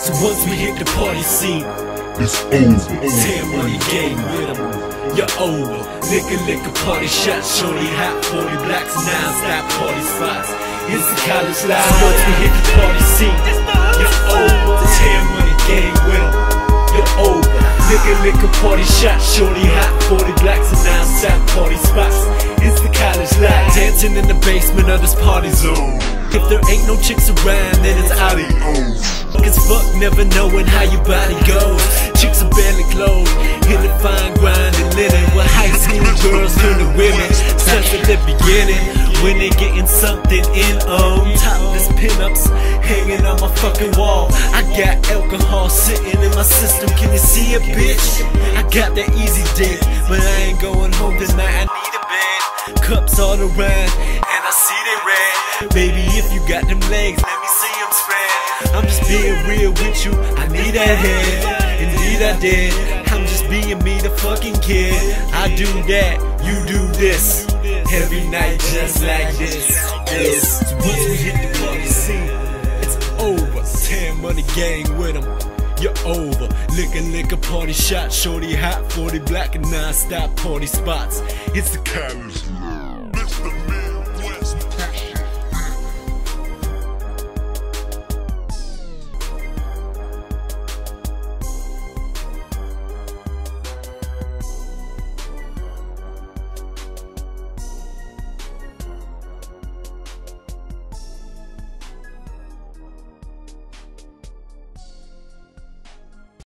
So once we hit the party scene, it's over. 10 money game with them, you're over. Liquor party shot, shorty hot, 40 blacks, non-stop party spots. It's the college life. So once we hit the party scene, you're over. 10 money game with them, you're over. Liquor party shot, shorty hot, 40 blacks and non-stop party spots. It's the college life. Dancing in the basement of this party zone. If there ain't no chicks around, then it's adios. Cause fuck never knowing how your body goes. Chicks are barely clothed in the fine grinding linen, where high school girls turn to women. Starts at the beginning when they getting something in topless pinups hanging on my fucking wall. I got alcohol sitting in my system. Can you see it, bitch? I got that easy dick, but I ain't going home tonight. I need a bed. Cups all around, and I see they red. Baby, if you got them legs, let me see them spread. I'm just being real with you, I need that head. Indeed I did, I'm just being me, the fucking kid. I do that, you do this, every night just like this. So once we hit the party scene, it's over. 10 money gang with them, you're over. Liquor party shot, shorty hot, 40 black and non-stop party spots. It's the college life.